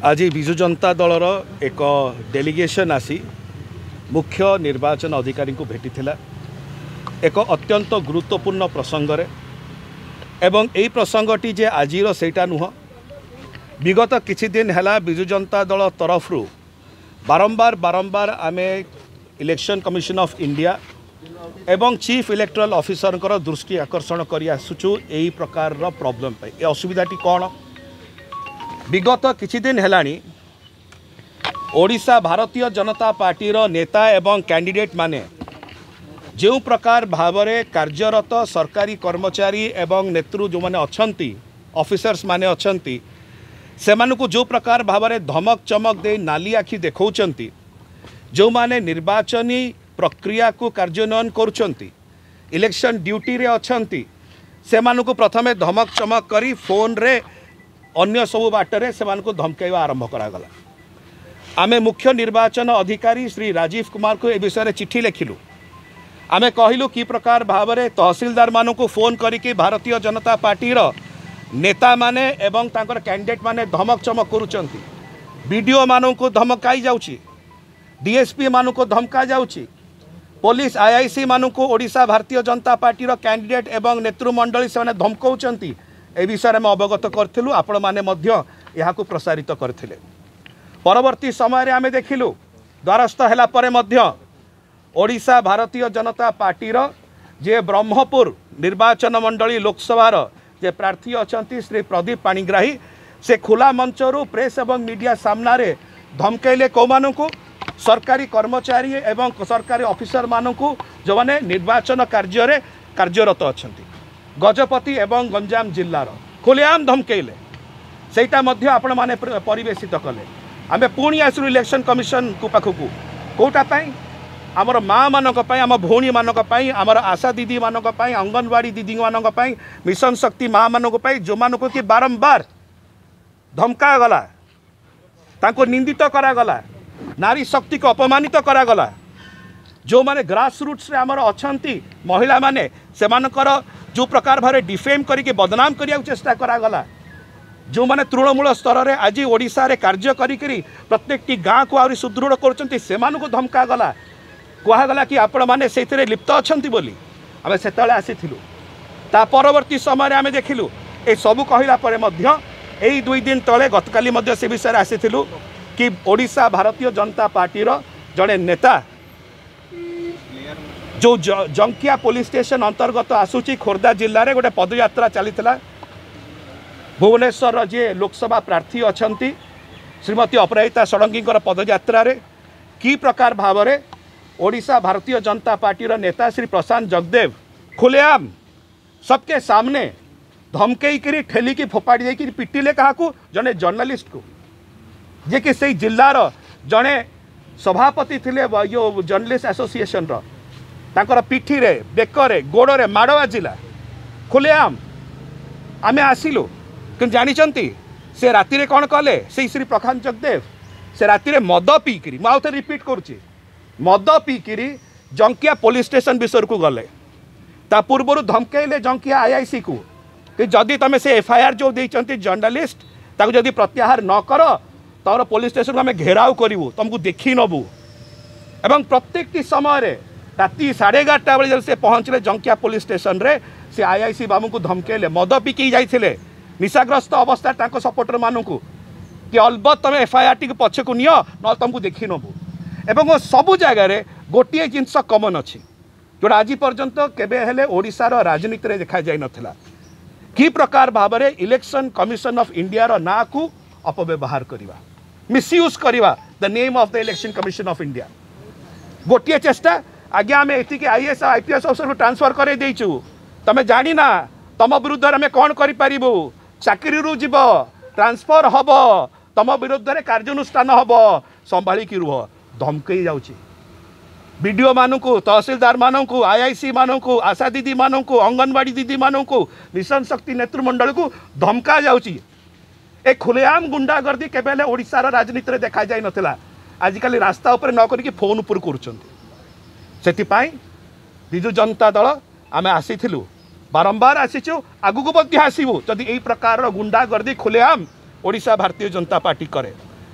आज विजु जनता दलर एक डेलीगेशन आसी मुख्य निर्वाचन अधिकारी को भेटी एक अत्यंत गुरुत्वपूर्ण प्रसंग रे एवं यही प्रसंगटी जे आजिर सेटा नुह विगत किछि दिन हैला विजु जनता दल तरफ बारंबार बारंबार आमे इलेक्शन कमिशन ऑफ इंडिया एवं चीफ इलेक्टोरल ऑफिसर दृष्टि आकर्षण कर आसुचु यही प्रकार प्रॉब्लम पे ए असुविधाटी कौन विगत किछि दिन हेलानी ओडिशा भारतीय जनता पार्टी नेता एवं कैंडिडेट माने जो प्रकार भावरे कार्यरत सरकारी कर्मचारी एवं नेतृ जो माने अछंती ऑफिसर्स माने अछंती सेमानकु जो प्रकार भावरे धमक चमक दे नाली आखि देखौचंती जो माने निर्वाचनी प्रक्रिया को कार्यान्वयन करुचंती इलेक्शन ड्यूटी रे अछंती सेमानकु प्रथमे धमक चमक करी फोन रे अन्य सबु बाटरे सेमानकु धमकाइवा आरंभ करागला। आमे मुख्य निर्वाचन अधिकारी श्री राजीव कुमार को ए विषय रे चिट्ठी लिखिलु। आमे कहिलु कि प्रकार भावरे तहसीलदार मानकु फोन करिके भारतीय जनता पार्टी रो नेता माने एवं तांकर कैंडिडेट माने धमक चमक करुचंती वीडियो मानकु धमकाई जाउची डीएसपी मानकु धमका जाउची police IIC मानकु Odisha Bharatiya Janata party रो कैंडिडेट एवं नेतृमंडली से धमकाउचंती ए विषय में अवगत करूँ आपण मैंने यहाँ प्रसारित करथिले। परवर्ती समय रे आमे देखिलु द्वारस्थ हैला परे मध्य ओडिशा भारतीय जनता पार्टी रो जे ब्रह्मपुर निर्वाचन मंडली लोकसभार जे प्रार्थी अछंती श्री प्रदीप पाणिग्राही से खुला मंचरू प्रेस एवं मीडिया सामना रे धमकाइले कौमानकु सरकारी कर्मचारी एवं सरकारी ऑफिसर मानकु जो माने निर्वाचन कार्य रे कार्यरत अछंती गजपति एवं गंजाम जिल्लार खुलेआम धमकेले सेटा मध्य आपण माने परिवेशित कले। आमे पुणी आसु इलेक्शन कमिशन को पाखकु कोटा पाई आमर माँ मानक पाई आम भौणी मानक पाई आमर आशा दीदी मानक पाई अंगनवाड़ी दीदी मानक पाई मिशन शक्ति माँ मानक पाई जो मानक कि बारंबार धमका गला तांको निंदित करा गला नारी शक्ति को अपमानित करा गला जो माने ग्रास रूट्स रे आमर अछंती महिला माने सेमानकर जो प्रकार भाव डिफेम करके बदनाम करिया चेष्टा करा गला जो माने तृणमूल स्तर रे आज ओडिशा रे कार्य करी प्रत्येक गाँ को आउरी सुदृढ़ करछंती सेमानकु धमका गला कहगला कि आपण माने सेथिरे लिप्त अछंती बोली आमे सेतले आसीथिलु। ता परवर्ती समय रे आमे देखिलु ए सबु कहिला परे मध्य एई 2 दिन तले गतकाली मध्य से विषय आसीथिलु कि ओडिशा भारतीय जनता पार्टी रो जड़े नेता जो जंकिया पुलिस स्टेशन अंतर्गत आसूची खोर्धा जिले में गोटे पदयात्रा चली भुवनेश्वर जे लोकसभा प्रार्थी अछंती श्रीमती अपराजिता षडंगी पदयात्रा रे की प्रकार भाव में ओडिशा भारतीय जनता पार्टी रो नेता श्री प्रशांत जगदेव खुलेआम सबके सामने धमकई करी ठेलिकी फोपाड़ी देकी पिटिले क्या जड़े जर्नलिस्ट को जे कि से जिलार जड़े सभापति थिले यो जर्नलिस्ट एसोसिएशन रो तांकर पिठी रे बेकरे गोड़े माड़ बाजिला खुलेआम आमे आसिलु कि जानी से राति रे कौन कले से श्री प्रशांत जगदेव से राति रे मद पीकरी मुझे रिपीट करुच्ची मद पीकरी जंकिया पुलिस स्टेशन विषय को गले ता पूर्वर धमकेले जंकिया आईआईसी को कि जदि तुम से एफआईआर जो देइचंती जर्नलिस्ट ताको जदि प्रत्याहार न कर तमर पुलिस स्टेशन को आम घेराव करूँ तुमको देखी नबू एवं प्रत्येक समय रे राति 11:30 बजे जब से पहुँचले जंकिया पुलिस स्टेशन रे से आईआईसी बाबू को धमकेले मद पिकी जाइथिले निशाग्रस्त अवस्था तांको सपोर्टर मानू कि अलबत् तुम एफआईआर टी पछे को नियो न तुमको देखी नबू एवं सबू जगार गोटे जिनस कमन अच्छी जोटा आज पर्यंत केबे हेले ओडिशार राजनीति रे देखा जाई नथिला कि प्रकार भाव में इलेक्शन कमिशन ऑफ इंडिया रो ना को अपव्यवहार करवा मिसयूज करवा the name of the election commission of India गोटे चेष्टा आज्ञा आम एतिके आईएएस आईपीएस अफसर को ट्रांसफर कर देचु तमें जानी ना तुम विरुद्ध में कौन करूँ चाकरी जीव ट्रांसफर हम तुम विरुद्ध में कार्यानुष्ठान हम संभाली कि रुह धमकई जाऊँगी वीडियो मानू तहसीलदार मानू आईआईसी मानू आशा दीदी मानू अंगनवाड़ी दीदी मानू मिशन शक्ति नेतृमंडल को धमका जाऊँगी ए खुलेआम गुंडागर्दी केबेले ओडिशार राजनीति रे देखा जाई नथिला आजिकल रास्ता उपर न करिक फोन उपर करूछंती सेतिपाई विजु जनता दल आमे आसीथिलु बारंबार आसीचु आगु को आसबू जदि यही प्रकार गुंडागर्दी खुलेआम ओडिशा भारतीय जनता पार्टी करे।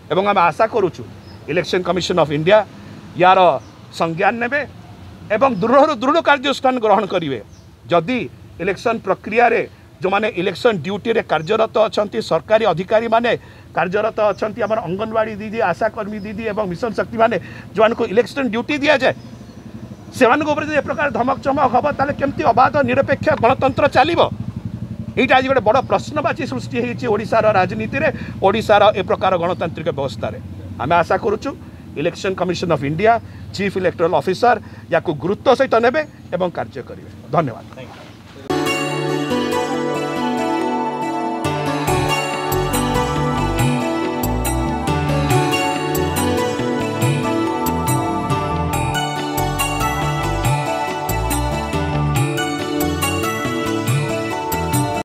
एवं आम आशा करुचु इलेक्शन कमिशन ऑफ इंडिया यार संज्ञान नेबे एवं दृढ़ दृढ़ कार्यानुष्ठान ग्रहण करेंगे जदि इलेक्शन प्रक्रिया रे जो माने इलेक्शन ड्यूटी रे कार्यरत अच्छा सरकारी अधिकारी माने कार्यरत अच्छा आम अंगनवाड़ी दीदी आशाकर्मी दीदी एवं मिशन शक्ति माने जो इलेक्शन ड्यूटी दि जाए से ए प्रकार धमक चमक हम ताले केमती अबाध निरपेक्ष गणतंत्र चलो यहाँ आज गोटे बड़ प्रश्नवाची सृष्टि होती ओडिशार राजनीति रे ओडिशार ए प्रकार गणतांत्रिक व्यवस्था रे आम आशा करुचु election commission of India chief electoral officer या गुरुत्व सहित नेबे एवं कार्य करेंगे। धन्यवाद।